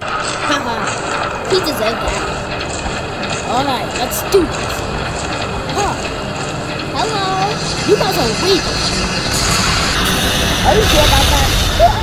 Haha, he deserved that. Alright, let's do this. Huh. Hello. You guys are weak. Are you sure about that?